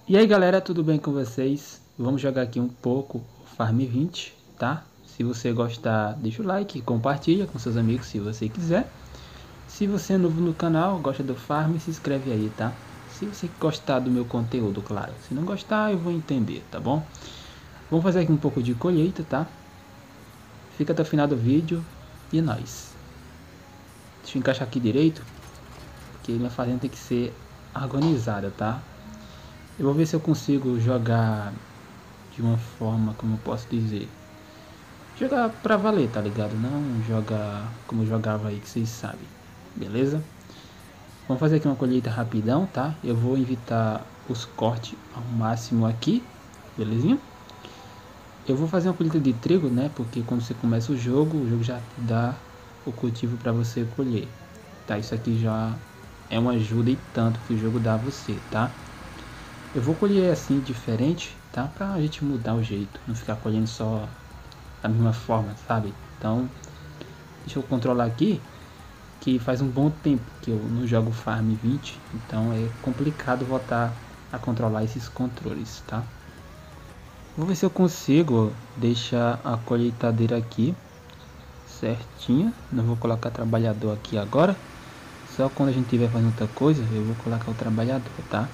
E aí galera, tudo bem com vocês? Vamos jogar aqui um pouco o Farm 20, tá? Se você gostar, deixa o like, compartilha com seus amigos se você quiser. Se você é novo no canal, gosta do Farm, se inscreve aí, tá? Se você gostar do meu conteúdo, claro. Se não gostar, eu vou entender, tá bom? Vamos fazer aqui um pouco de colheita, tá? Fica até o final do vídeo e nós. Deixa eu encaixar aqui direito, porque minha fazenda tem que ser organizada, tá? Eu vou ver se eu consigo jogar de uma forma, como eu posso dizer, jogar pra valer, tá ligado? Não jogar como eu jogava aí, que vocês sabem, beleza? Vamos fazer aqui uma colheita rapidão, tá? Eu vou evitar os cortes ao máximo aqui, belezinha? Eu vou fazer uma colheita de trigo, né? Porque quando você começa o jogo já dá o cultivo para você colher, tá? Isso aqui já é uma ajuda e tanto que o jogo dá a você, tá? Eu vou colher assim diferente, tá? Pra gente mudar o jeito, não ficar colhendo só da mesma forma, sabe? Então, deixa eu controlar aqui, que faz um bom tempo que eu não jogo Farm 20, então é complicado voltar a controlar esses controles, tá? Vou ver se eu consigo deixar a colheitadeira aqui certinha. Não vou colocar trabalhador aqui agora, só quando a gente estiver fazendo outra coisa eu vou colocar o trabalhador, tá?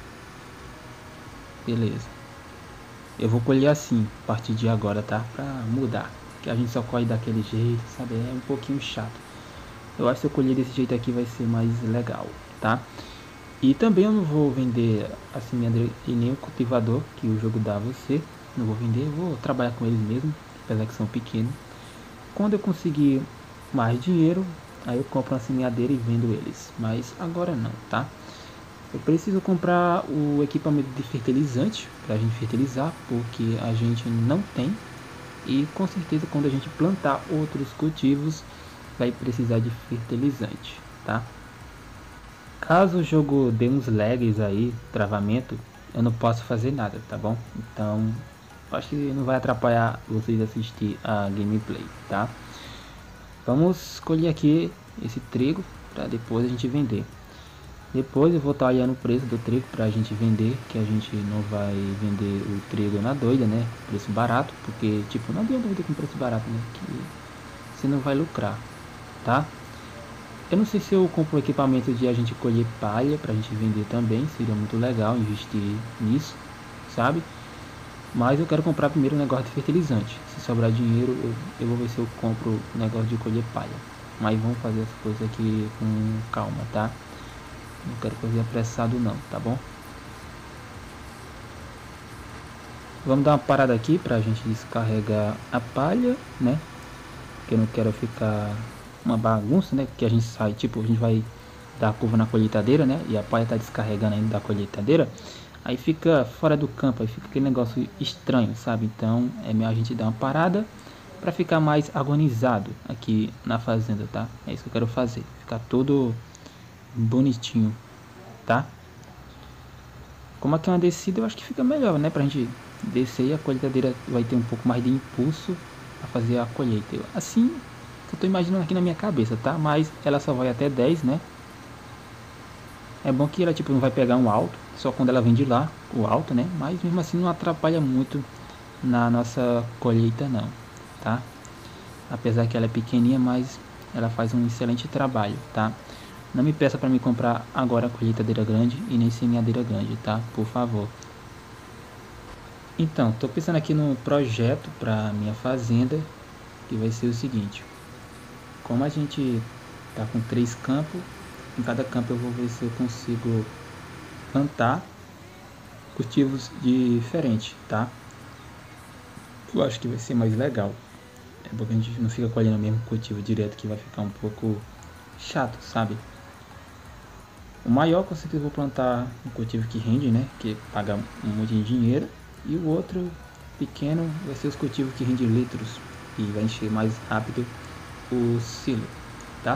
Beleza. Eu vou colher assim a partir de agora, tá? Pra mudar, que a gente só colhe daquele jeito, sabe? É um pouquinho chato. Eu acho que se eu colher desse jeito aqui vai ser mais legal, tá? E também eu não vou vender a semeadora e nem o cultivador que o jogo dá a você. Não vou vender, eu vou trabalhar com eles mesmo, apesar que são pequenos. Quando eu conseguir mais dinheiro, aí eu compro uma semeadeira e vendo eles. Mas agora não, tá? Eu preciso comprar o equipamento de fertilizante para a gente fertilizar, porque a gente não tem. E com certeza quando a gente plantar outros cultivos, vai precisar de fertilizante, tá? Caso o jogo dê uns lags aí, travamento, eu não posso fazer nada, tá bom? Então, acho que não vai atrapalhar vocês assistir a gameplay, tá? Vamos escolher aqui esse trigo para depois a gente vender. Depois eu vou estar olhando o preço do trigo para a gente vender, que a gente não vai vender o trigo na doida, né? Preço barato, porque tipo, não adianta vender com preço barato, né? Que você não vai lucrar, tá? Eu não sei se eu compro equipamento de a gente colher palha para a gente vender também, seria muito legal investir nisso, sabe? Mas eu quero comprar primeiro um negócio de fertilizante. Se sobrar dinheiro, eu vou ver se eu compro um negócio de colher palha. Mas vamos fazer as coisas aqui com calma, tá? Não quero fazer apressado não, tá bom? Vamos dar uma parada aqui pra gente descarregar a palha, né? Que eu não quero ficar uma bagunça, né? Que a gente sai, tipo, a gente vai dar a curva na colheitadeira, né? E a palha tá descarregando ainda da colheitadeira. Aí fica fora do campo, aí fica aquele negócio estranho, sabe? Então é melhor a gente dar uma parada para ficar mais agonizado aqui na fazenda, tá? É isso que eu quero fazer, ficar tudo bonitinho, tá? Como aqui é uma descida, eu acho que fica melhor, né? Pra gente descer e a colheitadeira vai ter um pouco mais de impulso a fazer a colheita. Assim que eu tô imaginando aqui na minha cabeça, tá? Mas ela só vai até 10, né? É bom que ela tipo não vai pegar um alto, só quando ela vem de lá, o alto, né? Mas mesmo assim não atrapalha muito na nossa colheita não, tá? Apesar que ela é pequenininha, mas ela faz um excelente trabalho, tá? Não me peça para me comprar agora a colheitadeira grande e nem semeadeira grande, tá? Por favor. Então, tô pensando aqui no projeto para minha fazenda, que vai ser o seguinte. Como a gente tá com 3 campos, em cada campo eu vou ver se eu consigo plantar cultivos diferentes, tá? Eu acho que vai ser mais legal. É porque a gente não fica colhendo o mesmo cultivo direto, que vai ficar um pouco chato, sabe? O maior com certeza eu vou plantar um cultivo que rende, né? Que paga um monte de dinheiro. E o outro pequeno vai ser os cultivos que rendem litros e vai encher mais rápido o silo, tá?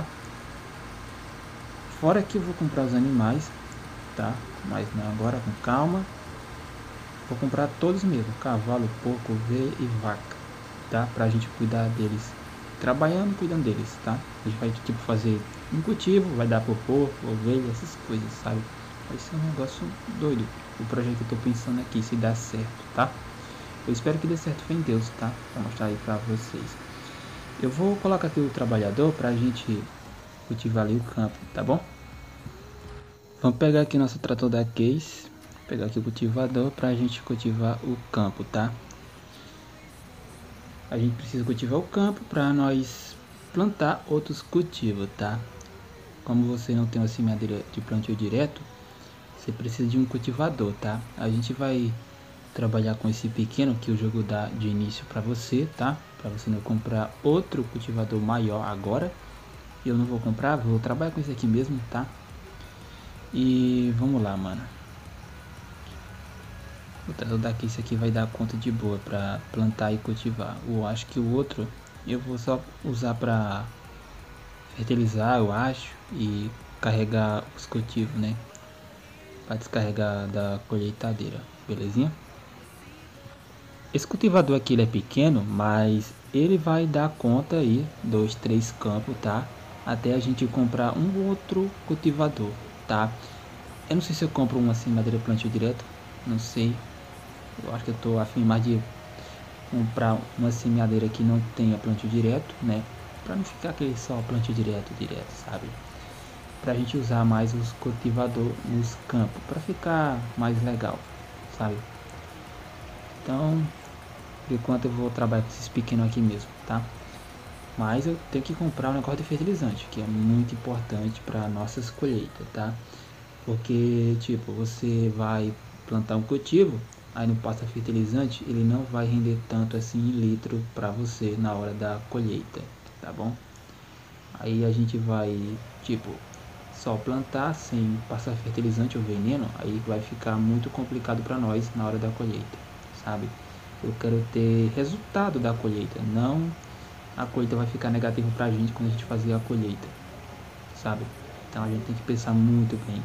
Fora que eu vou comprar os animais, tá? Mas não agora, com calma. Vou comprar todos mesmo, cavalo, porco, ovelha e vaca, tá? Pra gente cuidar deles, trabalhando, cuidando deles, tá? A gente vai tipo fazer um cultivo, vai dar por porco, ovelha, essas coisas, sabe? Vai ser um negócio doido. o projeto que eu tô pensando aqui, se dá certo, tá? Eu espero que dê certo, fé em Deus, tá? Vou mostrar aí pra vocês. Eu vou colocar aqui o trabalhador pra gente cultivar ali o campo, tá bom? Vamos pegar aqui nosso trator da Case, pegar aqui o cultivador pra gente cultivar o campo, tá? A gente precisa cultivar o campo para nós plantar outros cultivos, tá? Como você não tem uma semeadeira de plantio direto, você precisa de um cultivador, tá? A gente vai trabalhar com esse pequeno que o jogo dá de início para você, tá? Para você não comprar outro cultivador maior agora. Eu não vou comprar, vou trabalhar com esse aqui mesmo, tá? E vamos lá, mano. O trator daqui, esse aqui vai dar conta de boa para plantar e cultivar. Eu acho que o outro eu vou só usar para fertilizar, eu acho, e carregar os cultivos, né? Para descarregar da colheitadeira, belezinha? Esse cultivador aqui ele é pequeno, mas ele vai dar conta aí dos 3 campos, tá? Até a gente comprar um outro cultivador, tá? Eu não sei se eu compro um assim, madeira plantio direto, não sei. Eu acho que eu tô afim mais de comprar uma semeadeira que não tenha plantio direto, né? Pra não ficar aquele só plantio direto, sabe? Pra gente usar mais os cultivadores nos campos, pra ficar mais legal, sabe? Então, por enquanto eu vou trabalhar com esses pequenos aqui mesmo, tá? Mas eu tenho que comprar um negócio de fertilizante, que é muito importante para nossas colheitas, tá? Porque, tipo, você vai plantar um cultivo, aí não passa fertilizante, ele não vai render tanto assim em litro para você na hora da colheita, tá bom? Aí a gente vai, tipo, só plantar sem passar fertilizante ou veneno, aí vai ficar muito complicado para nós na hora da colheita, sabe? Eu quero ter resultado da colheita, não a colheita vai ficar negativa pra gente quando a gente fazer a colheita, sabe? Então a gente tem que pensar muito bem.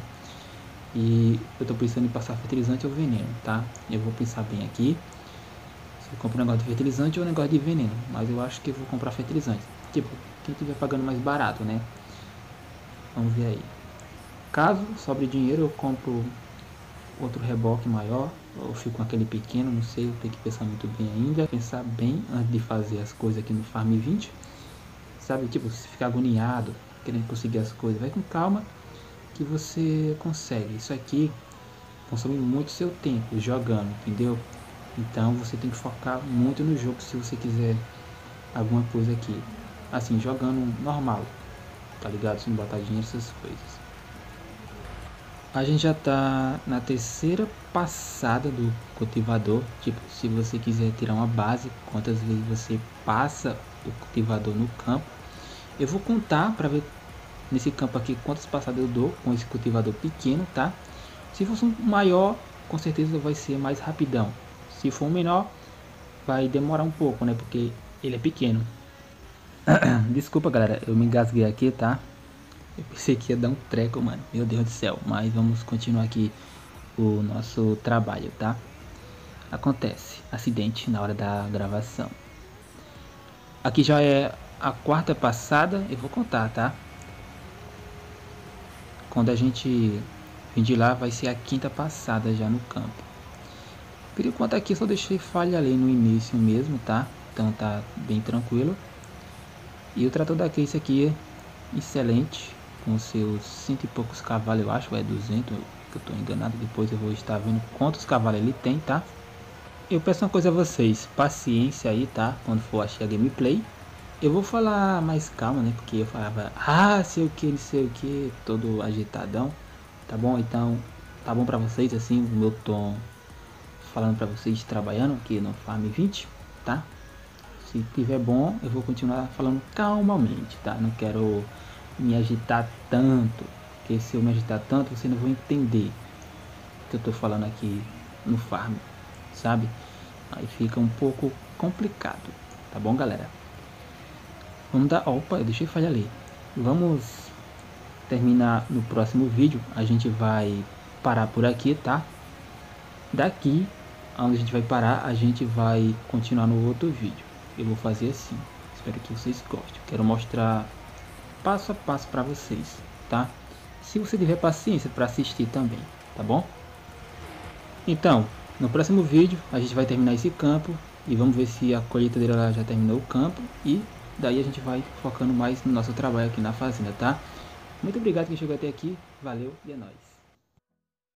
E eu tô pensando em passar fertilizante ou veneno, tá? Eu vou pensar bem aqui. Se eu compro um negócio de fertilizante ou um negócio de veneno. Mas eu acho que eu vou comprar fertilizante. Tipo, quem estiver pagando mais barato, né? Vamos ver aí. Caso sobre dinheiro, eu compro outro reboque maior. Ou fico com aquele pequeno, não sei. Eu tenho que pensar muito bem ainda. Pensar bem antes de fazer as coisas aqui no Farm 20. Sabe, tipo, se ficar agoniado, querendo conseguir as coisas, vai com calma que você consegue. Isso aqui consome muito seu tempo jogando, entendeu? Então você tem que focar muito no jogo se você quiser alguma coisa aqui. Assim, jogando normal, tá ligado? Sem botar dinheiro, essas coisas. A gente já tá na terceira passada do cultivador. Tipo, se você quiser tirar uma base, quantas vezes você passa o cultivador no campo. Eu vou contar para ver nesse campo aqui quantas passadas eu dou com esse cultivador pequeno, tá? Se for um maior, com certeza vai ser mais rapidão. Se for um menor, vai demorar um pouco, né? Porque ele é pequeno. Desculpa, galera, eu me engasguei aqui, tá? Eu pensei que ia dar um treco, mano. Meu Deus do céu. Mas vamos continuar aqui o nosso trabalho, tá? Acontece acidente na hora da gravação. Aqui já é a quarta passada, eu vou contar, tá? Quando a gente vir de lá, vai ser a quinta passada já no campo. Por enquanto aqui só deixei falha ali no início mesmo, tá? Então tá bem tranquilo. E o trator da Case aqui é excelente, com seus 100 e poucos cavalos, eu acho, é 200, que eu tô enganado. Depois eu vou estar vendo quantos cavalos ele tem, tá? Eu peço uma coisa a vocês, paciência aí, tá? Quando for achar a gameplay. Eu vou falar mais calma, né? Porque eu falava, sei o que, não sei o que, todo agitadão, tá bom? Então, tá bom pra vocês, assim, o meu tom falando pra vocês, trabalhando aqui no Farm 20, tá? Se tiver bom, eu vou continuar falando calmamente, tá? Não quero me agitar tanto, porque se eu me agitar tanto, você não vai entender o que eu tô falando aqui no Farm, sabe? Aí fica um pouco complicado, tá bom, galera? Vamos dar... Opa, eu deixei falha ali. Vamos terminar no próximo vídeo. A gente vai parar por aqui, tá? Daqui, onde a gente vai parar, a gente vai continuar no outro vídeo. Eu vou fazer assim. Espero que vocês gostem. Quero mostrar passo a passo para vocês, tá? Se você tiver paciência para assistir também, tá bom? Então, no próximo vídeo a gente vai terminar esse campo e vamos ver se a colheitadeira lá já terminou o campo, e daí a gente vai focando mais no nosso trabalho aqui na fazenda, tá? Muito obrigado quem chegou até aqui, valeu e é nóis.